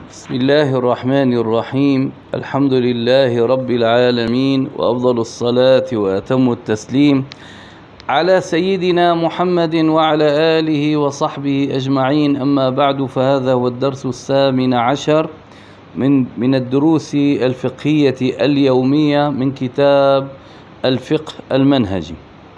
بسم الله الرحمن الرحيم. الحمد لله رب العالمين، وأفضل الصلاة وأتم التسليم على سيدنا محمد وعلى آله وصحبه أجمعين. أما بعد، فهذا هو الدرس 18 من الدروس الفقهية اليومية من كتاب الفقه المنهجي.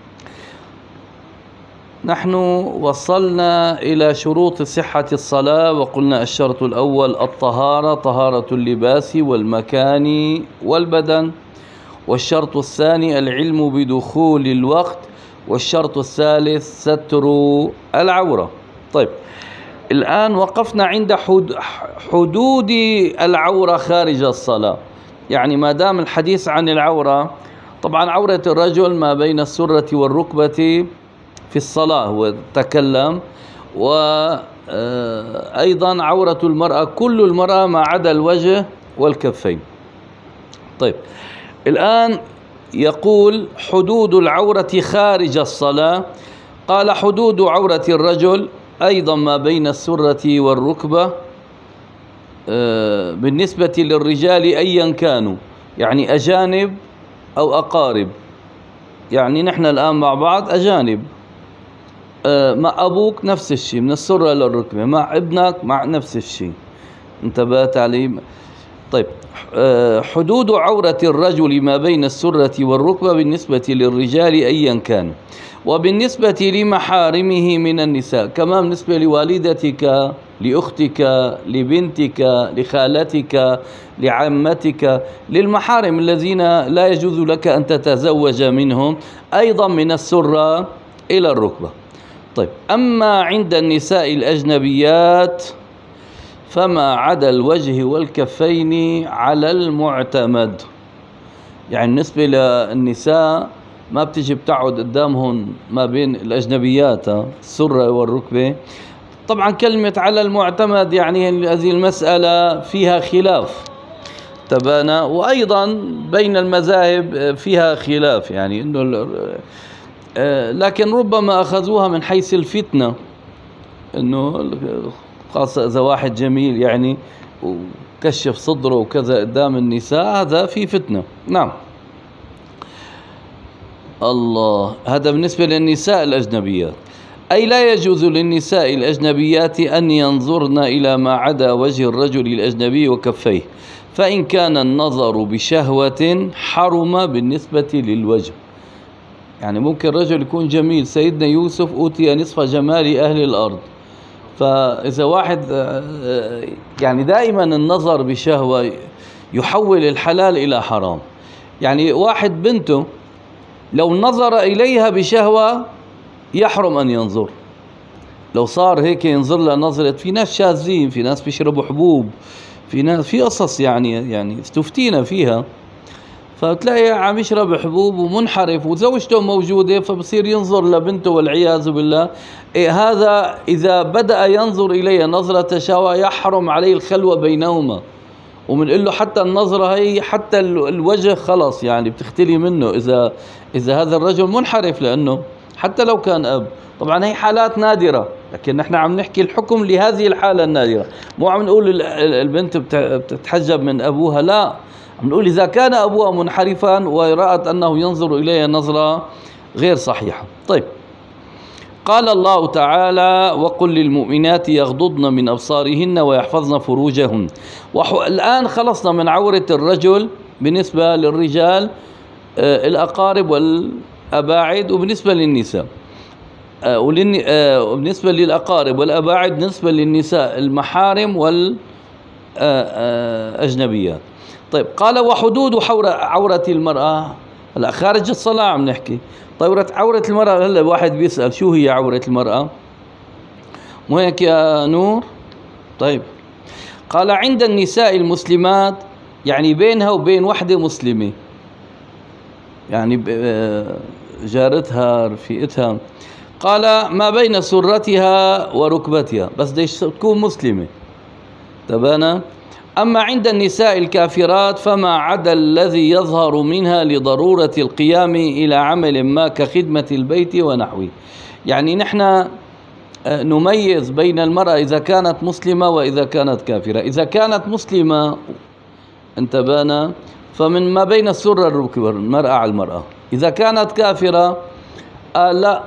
نحن وصلنا إلى شروط صحة الصلاة، وقلنا الشرط الأول الطهارة، طهارة اللباس والمكان والبدن. والشرط الثاني العلم بدخول الوقت. والشرط الثالث ستر العورة. طيب، الآن وقفنا عند حدود العورة خارج الصلاة. يعني ما دام الحديث عن العورة، طبعا عورة الرجل ما بين السرة والركبة في الصلاة هو تكلم، وأيضا عورة المرأة كل المرأة ما عدا الوجه والكفين. طيب، الآن يقول حدود العورة خارج الصلاة. قال حدود عورة الرجل أيضا ما بين السرة والركبة بالنسبة للرجال أيا كانوا، يعني أجانب أو أقارب. يعني نحن الآن مع بعض أجانب، مع أبوك نفس الشيء من السرة للركبة، مع ابنك مع نفس الشيء. انتبهت علي؟ طيب، حدود عورة الرجل ما بين السرة والركبة بالنسبة للرجال أيا كان، وبالنسبة لمحارمه من النساء، كما بالنسبة لوالدتك، لأختك، لبنتك، لخالتك، لعمتك، للمحارم الذين لا يجوز لك أن تتزوج منهم، أيضا من السرة إلى الركبة. طيب، أما عند النساء الأجنبيات فما عدا الوجه والكفين على المعتمد. يعني بالنسبة للنساء ما بتجي بتقعد قدامهم ما بين الأجنبيات السرة والركبة. طبعا كلمة على المعتمد يعني هذه المسألة فيها خلاف تبانا، وأيضا بين المذاهب فيها خلاف، يعني إنه لكن ربما أخذوها من حيث الفتنة، إنه خاصة إذا واحد جميل يعني وكشف صدره وكذا قدام النساء، هذا في فتنة. نعم، الله، هذا بالنسبة للنساء الأجنبيات. أي لا يجوز للنساء الأجنبيات أن ينظرن إلى ما عدا وجه الرجل الأجنبي وكفيه، فإن كان النظر بشهوة حرم بالنسبة للوجه. يعني ممكن رجل يكون جميل، سيدنا يوسف أوتي نصف جمال أهل الأرض، فإذا واحد يعني دائما النظر بشهوة يحول الحلال إلى حرام. يعني واحد بنته لو نظر إليها بشهوة يحرم أن ينظر، لو صار هيك ينظر لها نظرة. في ناس شاذين، في ناس بيشربوا حبوب، في ناس في قصص يعني استفتينا فيها، فتلاقي عم يشرب حبوب ومنحرف وزوجته موجودة، فبصير ينظر لبنته والعياذ بالله. هذا إذا بدأ ينظر إليها نظرة شهوة يحرم عليه الخلوة بينهما. ومنقول له حتى النظرة هي حتى الوجه خلص يعني بتختلي منه إذا هذا الرجل منحرف، لأنه حتى لو كان أب. طبعا هي حالات نادرة، لكن نحن عم نحكي الحكم لهذه الحالة النادرة. مو عم نقول البنت بتتحجب من أبوها، لا، عم نقول إذا كان أبوها منحرفا ورأت أنه ينظر إليها نظرة غير صحيحة. طيب، قال الله تعالى: وقل للمؤمنات يغضضن من أبصارهن ويحفظن فروجهن. الآن خلصنا من عورة الرجل بالنسبة للرجال الأقارب والأباعد، وبالنسبة للنساء وبالنسبة للأقارب والأباعد بالنسبة للنساء المحارم والأجنبيات. طيب، قال وحدود عورة المرأة. هلا خارج الصلاة عم نحكي. طيب، عورة المرأة، هلا واحد بيسأل شو هي عورة المرأة؟ مو هيك يا نور؟ طيب، قال عند النساء المسلمات، يعني بينها وبين وحدة مسلمة، يعني جارتها رفيقتها. قال ما بين سرتها وركبتها، بس بدها تكون مسلمة. تبانا. أما عند النساء الكافرات فما عدا الذي يظهر منها لضرورة القيام إلى عمل ما كخدمة البيت ونحوه. يعني نحن نميز بين المرأة إذا كانت مسلمة وإذا كانت كافرة. إذا كانت مسلمة انتبهنا فمن ما بين السرة والركبة المرأة على المرأة. إذا كانت كافرة لا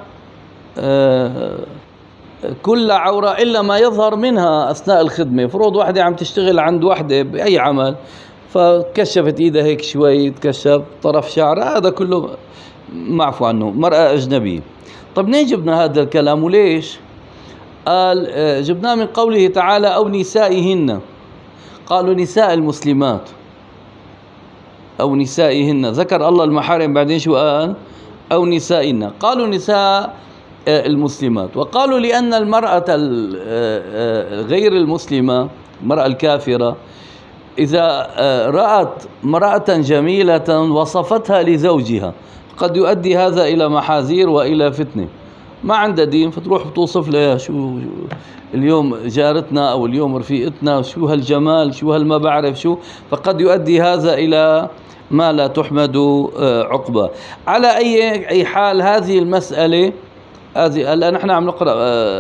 كل عورة إلا ما يظهر منها أثناء الخدمة. فرض واحدة عم تشتغل عند واحدة بأي عمل فكشفت إيدها هيك شوي، تكشف طرف شعرها، هذا كله معفو عنه، مرأة أجنبية. طب منين جبنا هذا الكلام وليش؟ قال جبناه من قوله تعالى أو نسائهن، قالوا نساء المسلمات أو نسائهن، ذكر الله المحارم بعدين شو قال؟ أو نسائهن، قالوا نساء المسلمات. وقالوا لأن المرأة غير المسلمة، المرأة الكافرة، إذا رأت مرأة جميلة وصفتها لزوجها قد يؤدي هذا إلى محاذير وإلى فتنة. ما عندها دين فتروح بتوصف لها شو اليوم جارتنا أو اليوم رفيقتنا، شو هالجمال، شو هالما بعرف شو، فقد يؤدي هذا إلى ما لا تحمد عقبة. على أي حال هذه المسألة، هذه الآن نحن عم نقرأ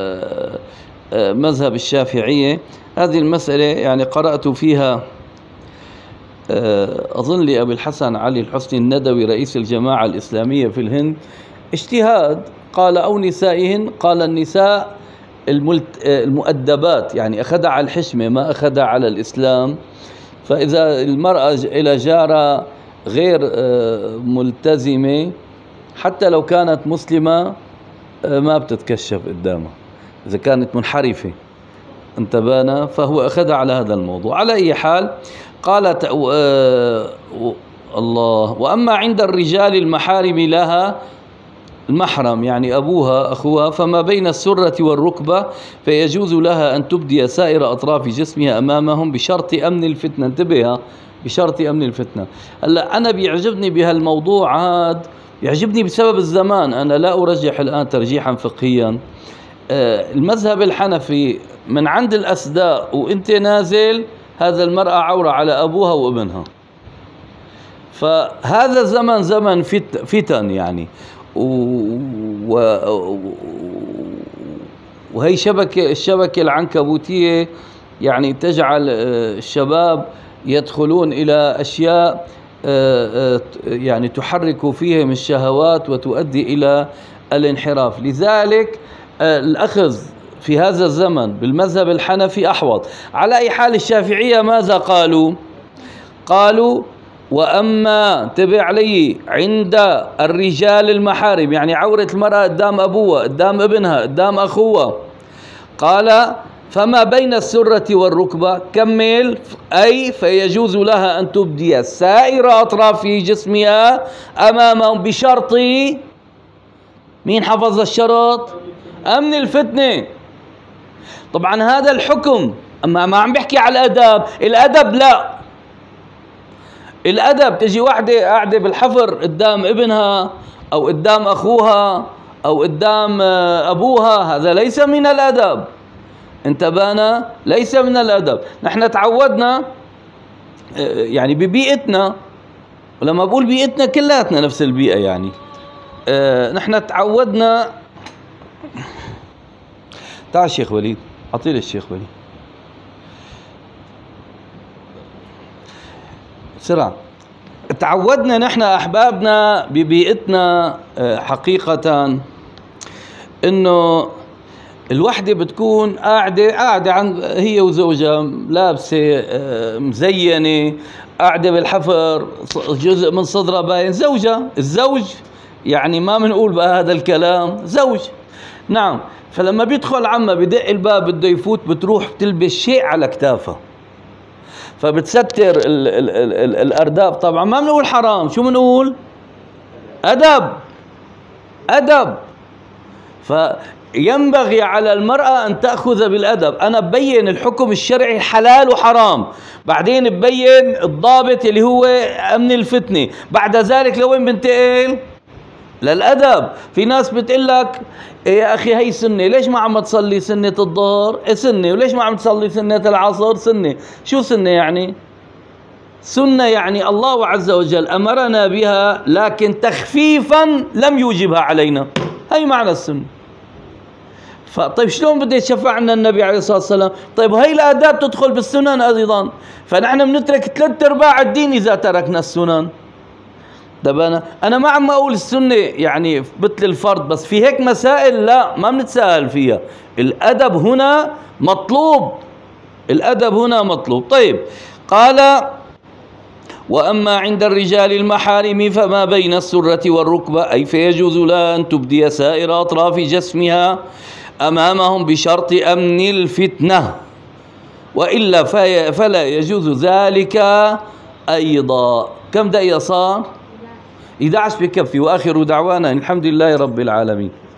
مذهب الشافعية، هذه المسألة يعني قرأت فيها أظن لأبي الحسن علي الحسني الندوي رئيس الجماعة الإسلامية في الهند اجتهاد، قال أو نسائهن، قال النساء المؤدبات، يعني أخذها على الحشمة ما أخذها على الإسلام. فإذا المرأة إلى جارة غير ملتزمة حتى لو كانت مسلمة ما بتتكشف قدامها إذا كانت منحرفة، انتبهنا، فهو أخذ على هذا الموضوع. على أي حال قالت الله وأما عند الرجال المحارم لها، المحرم يعني أبوها أخوها، فما بين السرة والركبة فيجوز لها أن تبدي سائر أطراف جسمها أمامهم بشرط أمن الفتنة. انتبه، بشرط أمن الفتنة. هلا أنا بيعجبني بهالموضوع هذا، يعجبني بسبب الزمان، أنا لا أرجح الآن ترجيحا فقهيا. المذهب الحنفي من عند الأسداء وإنت نازل هذا المرأة عورة على أبوها وابنها. فهذا الزمن زمن فتن يعني، وهي الشبكة العنكبوتية يعني تجعل الشباب يدخلون إلى أشياء يعني تحرك فيهم الشهوات وتؤدي إلى الانحراف. لذلك الأخذ في هذا الزمن بالمذهب الحنفي أحوط. على أي حال الشافعية ماذا قالوا؟ قالوا وأما انتبه علي عند الرجال المحارم، يعني عورة المرأة قدام أبوها قدام ابنها قدام أخوها، قال فما بين السرة والركبة كمل، أي فيجوز لها أن تبدي سائر أطراف جسمها أمامهم بشرط، مين حفظ الشرط؟ أمن الفتنة. طبعا هذا الحكم، أما ما عم بحكي على الأدب، الأدب لا، الأدب تجي واحدة قاعدة بالحفر قدام ابنها أو قدام أخوها أو قدام أبوها، هذا ليس من الأدب. انتبهنا؟ ليس من الأدب. نحن تعودنا يعني ببيئتنا، ولما بقول بيئتنا كلاتنا نفس البيئة يعني، نحن تعودنا. تعال شيخ وليد، أعطي لي الشيخ وليد بسرعة. تعودنا نحن أحبابنا ببيئتنا حقيقة إنه الوحدة بتكون قاعدة عن هي وزوجها لابسة مزينة، قاعدة بالحفر، جزء من صدرها باين، زوجها، الزوج يعني ما بنقول بقى هذا الكلام، زوج نعم. فلما بيدخل عمها بدق الباب بده يفوت، بتروح بتلبس شيء على كتافها فبتستر الأرداب. طبعا ما بنقول حرام، شو بنقول؟ أدب، أدب. فينبغي على المرأة أن تأخذ بالأدب. أنا ببين الحكم الشرعي حلال وحرام، بعدين ببين الضابط اللي هو أمن الفتنة، بعد ذلك لوين بنتقل؟ للأدب. في ناس بتقول لك يا أخي هي سنة، ليش ما عم تصلي سنة الظهر؟ سنة. وليش ما عم تصلي سنة العصر؟ سنة. شو سنة يعني؟ سنة يعني الله عز وجل أمرنا بها لكن تخفيفا لم يوجبها علينا، هي معنى السنة. طيب شلون بده يتشفع عنا النبي عليه الصلاة والسلام؟ طيب هي الآداب تدخل بالسنن أيضا، فنحن بنترك 3/4 الدين إذا تركنا السنن. طيب أنا ما عم أقول السنة يعني مثل الفرض، بس في هيك مسائل لا ما بنتساهل فيها. الأدب هنا مطلوب، الأدب هنا مطلوب. طيب قال: وأما عند الرجال المحارم فما بين السرة والركبة، أي فيجوز لها أن تبدي سائر أطراف جسمها أمامهم بشرط أمن الفتنة، وإلا فلا يجوز ذلك أيضا. كم دقيقة صار؟ 11 بكفي. وآخر دعوانا الحمد لله رب العالمين.